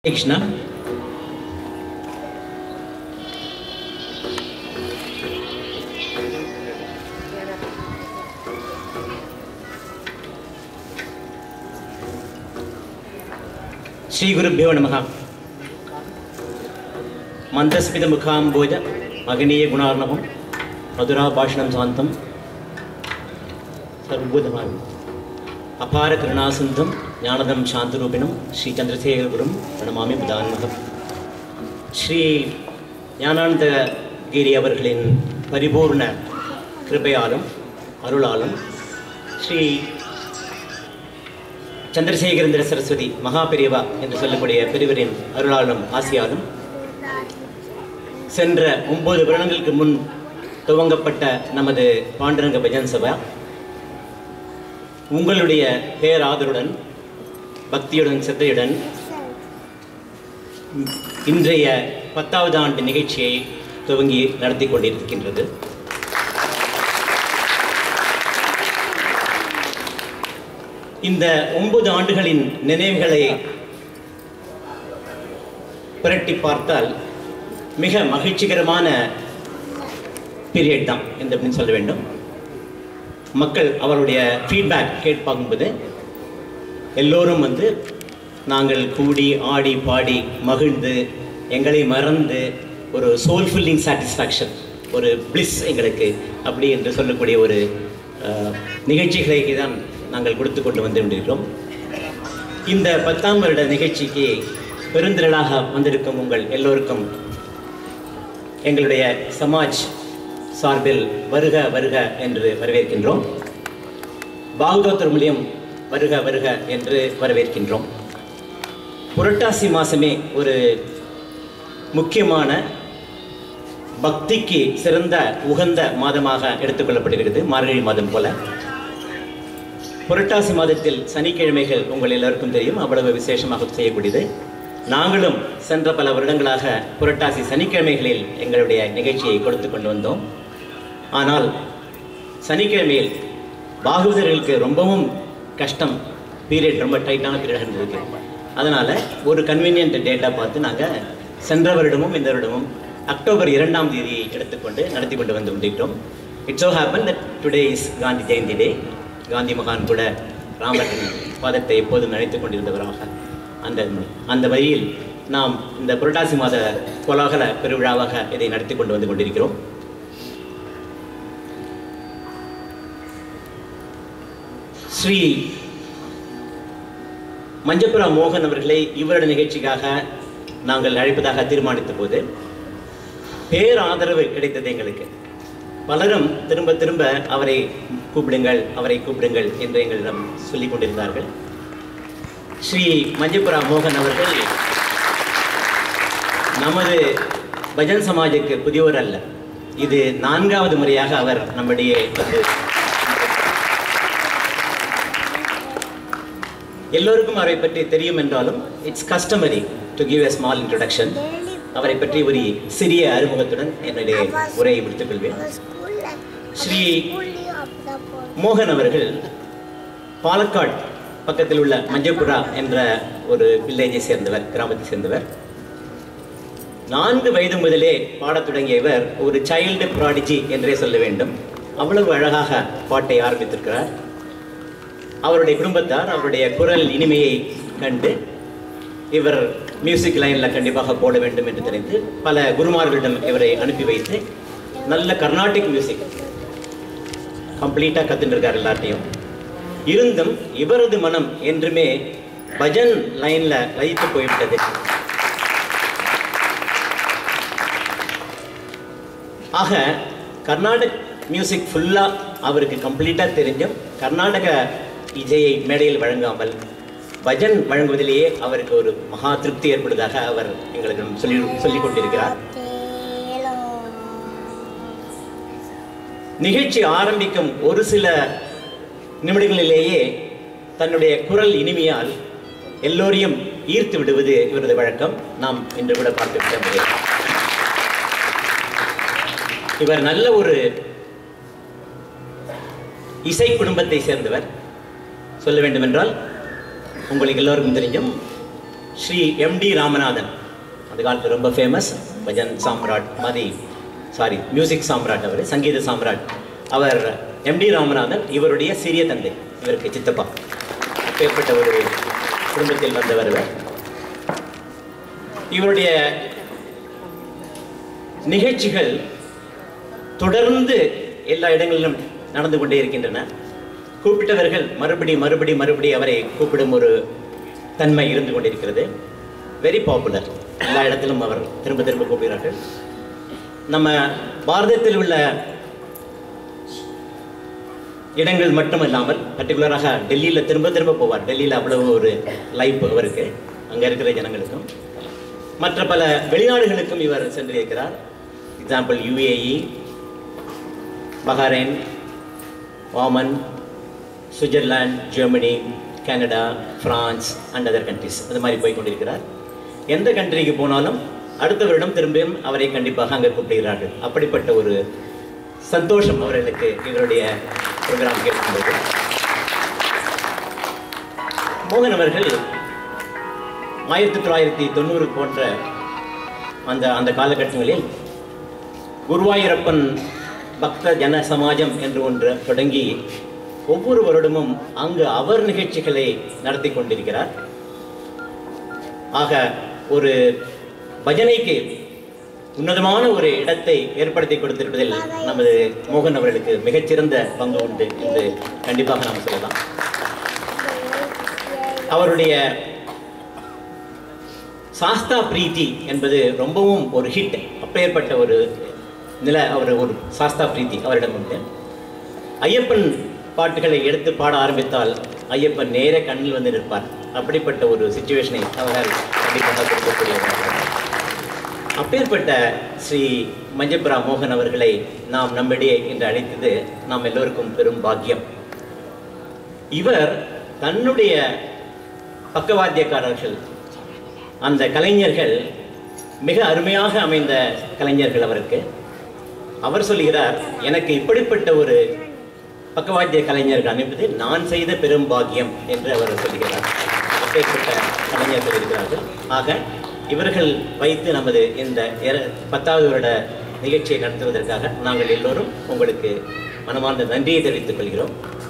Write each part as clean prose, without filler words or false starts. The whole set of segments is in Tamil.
Krishna. Shri Gurubhyo Namaha. Mandaspita Mukham Boja, Maganiya Gunarnavam, Madhura Bhashanam Santam, Sarvabhutamam, Apara Karunasundam, Jnanadam Shantarupinam, Shri Chandrasekhara Gurum, Pranamami Buddhanamaham. Shri Jnananda Giri Avargalin Paripurna Kripayalam, Arulalam, Shri Chandrasekhara Saraswati, Mahaperiva, என்று சொல்லக்கூடிய பெரியவரின் அருளாலும் ஆசியாலும் சென்ற 9 வருடங்களுக்கு முன் துவங்கப்பட்ட நமது பாண்டரங்க பஜன் சபா உங்களுடைய பேராதருடன் பக்தியுடன் சித்தையுடன் இன்றைய 10வது ஆண்டு நிகழ்ச்சியை துவங்கி நடத்தி கொண்டிருக்கின்றது. இந்த 9 ஆண்டுகளின் நினைவுகளை புரட்டி பார்த்தால் மிக மகிழ்ச்சிகரமான பீரியட் தான் என்று சொல்ல வேண்டும். மக்கள் அவருடைய ஃபீட்பேக் கேட்டு பார்க்கும்போது எல்லோரும் நாங்கள் கூடி ஆடி பாடி மகிழ்ந்து எங்களை மறந்து ஒரு சோல்ஃபுல்லிங் சாட்டிஸ்ஃபேக்ஷன், ஒரு பிளிஸ் எங்களுக்கு அப்படி என்று சொல்லக்கூடிய ஒரு நிகழ்ச்சிகளை தான் நாங்கள் கொடுத்து கொண்டு வந்து கொண்டிருக்கிறோம். இந்த 10ஆம் வருட நிகழ்ச்சிக்கு பெருந்திரளாக வந்திருக்கும் உங்கள் எல்லோருக்கும் எங்களுடைய சமாஜ் சார்பில் வருக வருக என்று வரவேற்கின்றோம். பாகவதர் மூலியம் வருக வருக என்று வரவேற்கின்றோம். புரட்டாசி மாதமே ஒரு முக்கியமான பக்திக்கு சிறந்த உகந்த மாதமாக எடுத்துக்கொள்ளப்பட்டிருக்கிறது. மார்கழி மாதம் போல புரட்டாசி மாதத்தில் சனிக்கிழமைகள் உங்கள் எல்லோருக்கும் தெரியும், அவ்வளவு விசேஷமாக செய்யக்கூடியது. நாங்களும் சென்ற பல வருடங்களாக புரட்டாசி சனிக்கிழமைகளில் எங்களுடைய நிகழ்ச்சியை கொடுத்து கொண்டு வந்தோம். ஆனால் சனிக்கிழமையில் பாகவதர்களுக்கு ரொம்பவும் கஷ்டம், பீரியட் ரொம்ப டைட்டான பீரியடாக இருந்திருக்கு. அதனால் ஒரு கன்வீனியன்ட் டேட்டா பார்த்து நாங்கள் சென்ற வருடமும் இந்த வருடமும் அக்டோபர் 2ஆம் தேதியை எடுத்துக்கொண்டு நடத்தி கொண்டு வந்து கொண்டிருக்கிறோம். It's so happen that today is Gandhi Jayanti day. Gandhi மகான் கூட ராமரின் பாதத்தை எப்போதும் நினைத்து கொண்டிருந்தவராக அந்த வழியில் நாம் இந்த புரட்டாசி மாத கோலாகல பெருவிழாவாக இதை நடத்தி கொண்டு வந்து கொண்டிருக்கிறோம். ஸ்ரீ மஞ்சப்புரா மோகன் அவர்களை இவருடைய நிகழ்ச்சிக்காக நாங்கள் அழைப்பதாக தீர்மானித்த போது பேராதரவு கிடைத்தது எங்களுக்கு. பலரும் திரும்ப திரும்ப அவரை கூப்பிடுங்கள் என்று எங்களிடம் சொல்லிக் கொண்டிருந்தார்கள். ஸ்ரீ மஞ்சப்புரா மோகன் அவர்கள் நமது பஜன் சமாஜுக்கு புதியவர் அல்ல. இது 4வது முறையாக அவர் நம்முடைய எல்லோருக்கும் அவரை பற்றி தெரியும் என்றாலும் it's customary to give a small introduction. அவரை பற்றி ஒரு சிறிய அறிமுகத்துடன் என்னுடைய உரையை முடித்துக் கொள்வேன். ஸ்ரீ மோகன் அவர்கள் பாலக்காடு பக்கத்தில் உள்ள மஞ்சப்புரா என்ற ஒரு வில்லேஜை சேர்ந்தவர், கிராமத்தை சேர்ந்தவர். 4 வயது முதலே பாடத் தொடங்கிய இவர் ஒரு சைல்டு ப்ராடிஜி என்றே சொல்ல வேண்டும். அவ்வளவு அழகாக பாட்டை ஆரம்பித்திருக்கிறார். அவருடைய குடும்பத்தார் அவருடைய குரல் இனிமையை கண்டு இவர் மியூசிக் லைனில் கண்டிப்பாக போட வேண்டும் என்று தெரிந்து பல குருமார்களிடம் இவரை அனுப்பி வைத்து நல்ல கர்நாடிக் மியூசிக் கம்ப்ளீட்டாக கற்றுருக்கார் எல்லாத்தையும். இருந்தும் இவரது மனம் என்றுமே பஜன் லைனில் லயித்து போய்விட்டது. ஆக கர்நாடக் மியூசிக் ஃபுல்லாக அவருக்கு கம்ப்ளீட்டாக தெரிஞ்சும் கர்நாடக இசையை மேடையில் வழங்காமல் பஜன் வழங்குவதிலேயே அவருக்கு ஒரு மகா திருப்தி ஏற்படுவதாக அவர் எங்களுக்கு சொல்லிக் கொண்டிருக்கிறார். நிகழ்ச்சி ஆரம்பிக்கும் ஒரு சில நிமிடங்களிலேயே தன்னுடைய குரல் இனிமையால் எல்லோரையும் ஈர்த்து விடுவது இவரது வழக்கம். நாம் இன்று கூட பார்த்துவிட முடியும். இவர் நல்ல ஒரு இசை குடும்பத்தை சேர்ந்தவர். சொல்ல வேண்டுமென்றால் உங்களுக்கு எல்லோருக்கும் தெரியும், ஸ்ரீ எம்டி ராமநாதன், அந்த காலத்தில் ரொம்ப ஃபேமஸ் பஜன் சாம்ராட் மாதிரி, மியூசிக் சாம்ராட், அவர் சங்கீத சாம்ராட். அவர் எம்டி ராமநாதன் இவருடைய சிறிய தந்தை, இவருக்கு சித்தப்பா. அப்பேற்பட்ட ஒரு குடும்பத்தில் வந்தவர். இவருடைய நிகழ்ச்சிகள் தொடர்ந்து எல்லா இடங்களிலும் நடந்து கொண்டே இருக்கின்றன. கூப்பிட்டவர்கள் மறுபடி அவரை கூப்பிடும் ஒரு தன்மை இருந்து கொண்டிருக்கிறது. வெரி பாப்புலர், எல்லா இடத்திலும் அவர் திரும்ப கூப்பிடுகிறார்கள். நம்ம பாரதத்தில் உள்ள இடங்கள் மட்டுமல்லாமல் பர்டிகுலராக டெல்லியில் திரும்ப போவார். டெல்லியில் அவ்வளவு ஒரு லைஃப் அவருக்கு, அங்கே இருக்கிற ஜனங்களுக்கும். மற்ற பல வெளிநாடுகளுக்கும் இவர் சென்றிருக்கிறார். Example UAE, Bahrain, Oman, Switzerland, Germany, Canada, France and other countries, அது மாதிரி போய் கொண்டிருக்கிறார். எந்த கண்ட்ரிக்கு போனாலும் அடுத்த வருடம் திரும்பியும் அவரை கண்டிப்பாக அங்கே கூப்பிடுகிறார்கள். அப்படிப்பட்ட ஒரு சந்தோஷம் அவர்களுக்கு இவருடைய ப்ரோக்ராம் கேட்கும்போது. மோகன் அவர்கள் 1990 போன்ற அந்த காலகட்டங்களில் குருவாயூரப்பன் பக்த ஜன சமாஜம் என்று ஒன்று தொடங்கி ஒவ்வொரு வருடமும் அங்கு அவர் நிகழ்ச்சிகளை நடத்தி கொண்டிருக்கிறார். ஆக ஒரு பஜனைக்கு உன்னதமான ஒரு இடத்தை ஏற்படுத்தி கொடுத்திருப்பதில் நமது மோகன் அவர்களுக்கு மிகச்சிறந்த பங்கு உண்டு என்று கண்டிப்பாக நாம் சொல்லலாம். அவருடைய சாஸ்தா பிரீத்தி என்பது ரொம்பவும் ஒரு ஹிட். அப்பேற்பட்ட ஒரு அவர் ஒரு சாஸ்தா பிரீத்தி அவரிடம் உண்டு. ஐயப்பன் பாட்டுகளை எடுத்து பாட ஆரம்பித்தால் ஐயப்பன் நேர கண்ணில் வந்து நிற்பார். அப்படிப்பட்ட ஒரு சிச்சுவேஷனை அவரால் கண்டிப்பாக கொடுக்கக்கூடியவர். அப்பேற்பட்ட ஸ்ரீ மஞ்சப்புரா மோகன் அவர்களை நாம் நம்மிடையே என்று அழைத்தது நாம் எல்லோருக்கும் பெரும் பாக்கியம். இவர் தன்னுடைய பக்கவாத்தியக்காரர்கள், அந்த கலைஞர்கள் மிக அருமையாக அமைந்த கலைஞர்கள் அவருக்கு. அவர் சொல்கிறார், எனக்கு இப்படிப்பட்ட ஒரு பக்கவாத்திய கலைஞர்கள் அமைப்பது நான் செய்த பெரும் பாக்கியம் என்று அவர் சொல்கிறார். அப்பேற்பட்ட கலைஞர்கள் இருக்கிறார்கள். ஆக இவர்கள் வைத்து நமது இந்த 10வது வருட நிகழ்ச்சியை நடத்துவதற்காக நாங்கள் எல்லோரும் உங்களுக்கு மனமார்ந்த நன்றியை தெரிவித்துக் கொள்கிறோம்.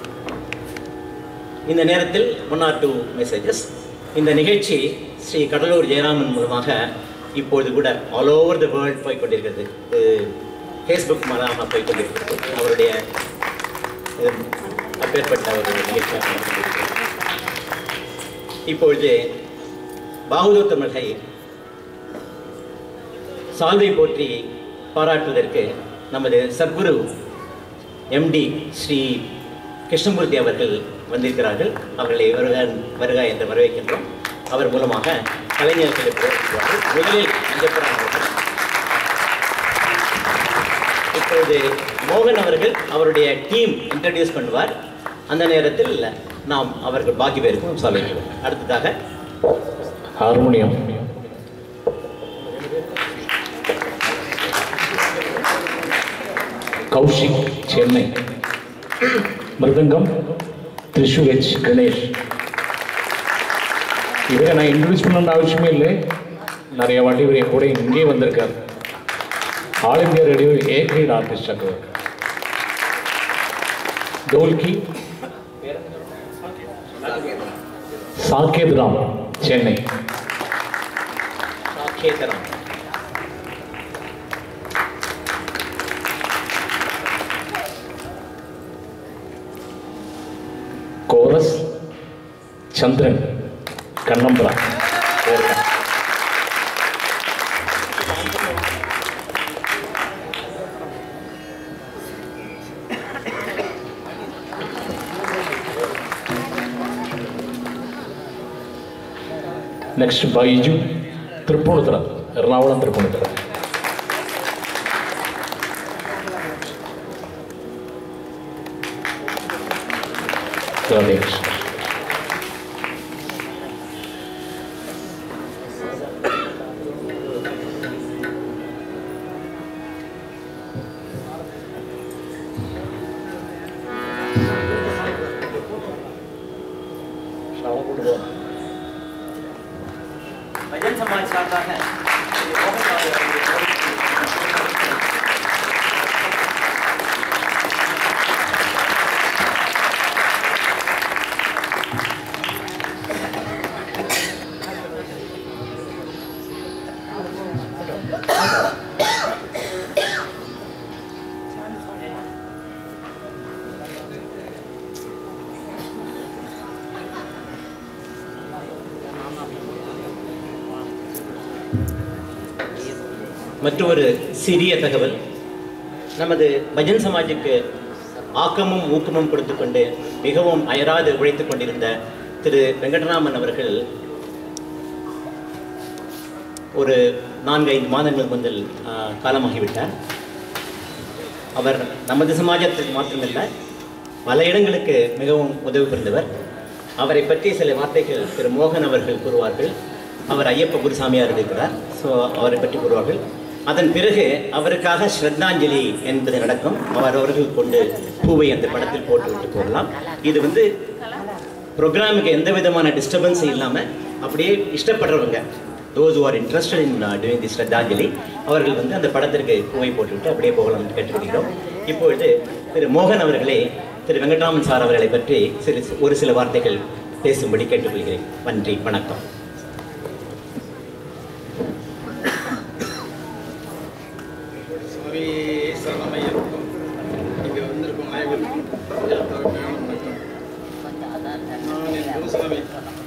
இந்த நேரத்தில் 1 or 2 மெசேஜஸ். இந்த நிகழ்ச்சி ஸ்ரீ கடலூர் ஜெயராமன் மூலமாக இப்பொழுது கூட ஆல் ஓவர் தி வேர்ல்ட் போய்கொண்டிருக்கிறது. ஃபேஸ்புக் மூலமாக போய்கொண்டிருக்கிறது. அவருடைய அப்பேற்பட்ட ஒரு நிகழ்ச்சியாக இப்பொழுது பாகவத தமிழை சால்வை போற்றி பாராட்டுவதற்கு நமது சத்குரு MD ஸ்ரீ கிருஷ்ணமூர்த்தி அவர்கள் வந்திருக்கிறார்கள். அவர்களை வருக என்று வரவேற்கின்றோம். அவர் மூலமாக கலைஞர்களுக்கு முதலில் இப்பொழுது மோகன் அவர்கள் அவருடைய டீம் இன்ட்ரடியூஸ் பண்ணுவார். அந்த நேரத்தில் நாம் அவர்கள் பாக்கி பேருக்கும் சொல்லிடுவோம். அடுத்ததாக ஹார்மோனியம் கௌஷிக் சென்னை, மிருதங்கம் திரிஷு H கணேஷ். இவரை நான் இன்ட்ரடியூஸ் பண்ண அவசியமே இல்லை, நிறைய வாட்டி இவர் கூட இங்கே வந்திருக்கார். All India Radio A great artist அவர். டோல்கி சாகேத் ராம் சென்னை. கோரஸ் சந்திரன் கண்ணம்புரா. നെക്സ്റ്റ് ബൈജു തൃപ്പൂണിത്തുറ, എറണാകുളം തൃപ്പൂണിത്തുറ. பஜன் சமாஜ் சார்பாக மற்றொரு சிறிய தகவல். நமது பஜன் சமாஜுக்கு ஆக்கமும் ஊக்கமும் கொடுத்து கொண்டு மிகவும் அயராது உழைத்துக் கொண்டிருந்த திரு வெங்கடராமன் அவர்கள் ஒரு 4-5 மாதங்கள் முதல் காலமாகிவிட்டார். அவர் நமது சமாஜத்துக்கு மாத்திரமல்ல பல இடங்களுக்கு மிகவும் உதவி புரிந்தவர். அவரை பற்றி சில வார்த்தைகள் திரு மோகன் அவர்கள் கூறுவார்கள். அவர் ஐயப்ப குருசாமியார் இருக்கிறார். ஸோ அவரை பற்றி கூறுவார்கள். அதன் பிறகு அவருக்காக ஸ்ரத்தாஞ்சலி என்பது நடக்கும். அவர்கள் கொண்டு பூவை அந்த படத்தில் போட்டுவிட்டு போகலாம். இது ப்ரோக்ராமுக்கு எந்த விதமான டிஸ்டர்பன்ஸும் இல்லாமல் அப்படியே இஷ்டப்படுறவங்க those who are interested in doing this ஸ்ரத்தாஞ்சலி அவர்கள் அந்த படத்திற்கு பூவை போட்டுவிட்டு அப்படியே போகலாம் என்று கேட்டுக்கொள்கிறோம். இப்பொழுது திரு மோகன் அவர்களே திரு வெங்கடராமன் சார் அவர்களை பற்றி ஒரு சில வார்த்தைகள் பேசும்படி கேட்டுக்கொள்கிறேன். நன்றி, வணக்கம். சரணமையருக்கும் இங்கே வந்திருக்கும் அனைவருக்கும் வணக்கம். நான் என் குருசாமி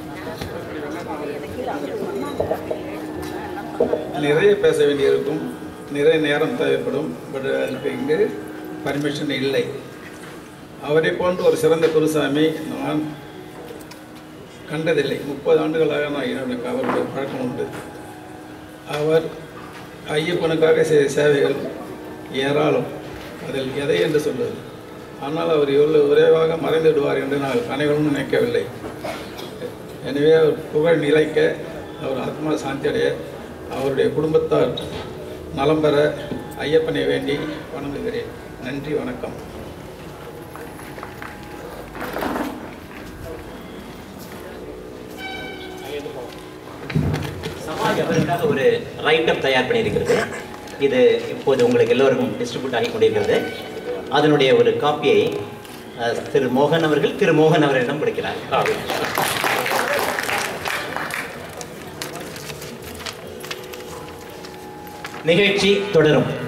நிறைய பேச வேண்டியிருக்கும், நிறைய நேரம் தேவைப்படும். பட் அதுக்கு இங்கு பர்மிஷன் இல்லை. அவரை போன்ற ஒரு சிறந்த குருசாமி நான் கண்டதில்லை. 30 ஆண்டுகளாக நான் எனக்கு அவருடைய பழக்கம் உண்டு. அவர் ஐயப்பனுக்காக செய்த சேவைகள் ஏராளம். அதில் எதை என்று சொல்வது. ஆனால் அவர் இவ்வளவு விரைவாக மறைந்து விடுவார் என்று நான் அனைவரும் நினைக்கவில்லை. எனவே அவர் புகழ் நிலைக்க, அவர் ஆத்மா சாந்தி அடைய, அவருடைய குடும்பத்தார் நலம் பெற ஐயப்பனை வேண்டி வணங்குகிறேன். நன்றி, வணக்கம். சமாஜ் அவருக்காக ஒரு ரைட்டப் தயார் பண்ணியிருக்கிறது. இது இப்போது உங்களுக்கு எல்லோருக்கும் டிஸ்ட்ரிபியூட் ஆகி கொண்டிருக்கிறது. அதனுடைய ஒரு காப்பியை திரு மோகன் அவர்களிடம் கொடுக்கிறார். நிகழ்ச்சி தொடரும்.